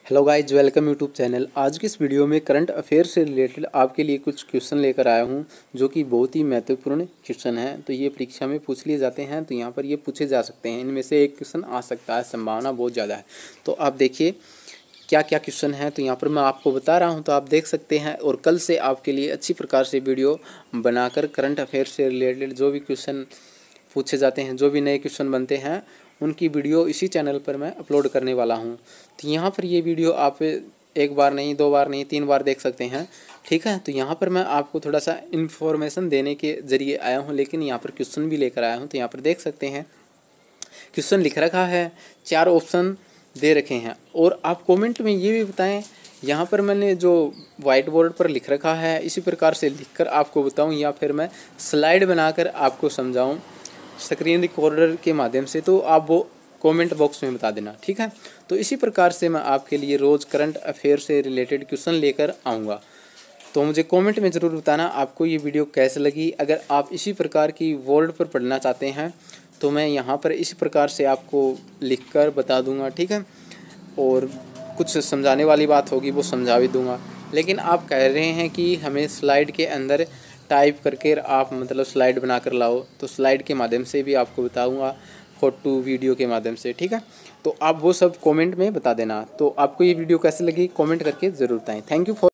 Hello guys, welcome YouTube channel. आज की इस वीडियो में करंट अफेयर से रिलेटेड आपके लिए कुछ क्वेश्चन लेकर आया हूं, जो कि बहुत ही महत्वपूर्ण क्वेश्चन हैं। तो ये परीक्षा में पूछ लिए जाते हैं, तो यहाँ पर ये पूछे जा सकते हैं। इनमें से एक क्वेश्चन आ सकता है, संभावना बहुत ज़्यादा है। तो आप देखिए क्या क्या क्वेश्चन है। तो यहाँ पर मैं आपको बता रहा हूँ, तो आप देख सकते हैं। और कल से आपके लिए अच्छी प्रकार से वीडियो बनाकर करंट अफेयर से रिलेटेड जो भी क्वेश्चन पूछे जाते हैं, जो भी नए क्वेश्चन बनते हैं, उनकी वीडियो इसी चैनल पर मैं अपलोड करने वाला हूं। तो यहाँ पर ये वीडियो आप एक बार नहीं, दो बार नहीं, 3 बार देख सकते हैं, ठीक है। तो यहाँ पर मैं आपको थोड़ा सा इन्फॉर्मेशन देने के ज़रिए आया हूँ, लेकिन यहाँ पर क्वेश्चन भी लेकर आया हूँ। तो यहाँ पर देख सकते हैं क्वेश्चन लिख रखा है, 4 ऑप्शन दे रखे हैं। और आप कमेंट में ये भी बताएं, यहाँ पर मैंने जो वाइट बोर्ड पर लिख रखा है इसी प्रकार से लिखकर आपको बताऊं, या फिर मैं स्लाइड बनाकर आपको समझाऊं स्क्रीन रिकॉर्डर के माध्यम से। तो आप वो कमेंट बॉक्स में बता देना, ठीक है। तो इसी प्रकार से मैं आपके लिए रोज़ करंट अफेयर से रिलेटेड क्वेश्चन लेकर आऊँगा। तो मुझे कमेंट में ज़रूर बताना आपको ये वीडियो कैसे लगी। अगर आप इसी प्रकार की वर्ड पर पढ़ना चाहते हैं तो मैं यहाँ पर इसी प्रकार से आपको लिखकर बता दूंगा, ठीक है। और कुछ समझाने वाली बात होगी वो समझा भी दूंगा। लेकिन आप कह रहे हैं कि हमें स्लाइड के अंदर टाइप करके आप मतलब स्लाइड बनाकर लाओ, तो स्लाइड के माध्यम से भी आपको बताऊंगा, फोटो वीडियो के माध्यम से, ठीक है। तो आप वो सब कमेंट में बता देना। तो आपको ये वीडियो कैसे लगी कमेंट करके ज़रूर बताएं। Thank you for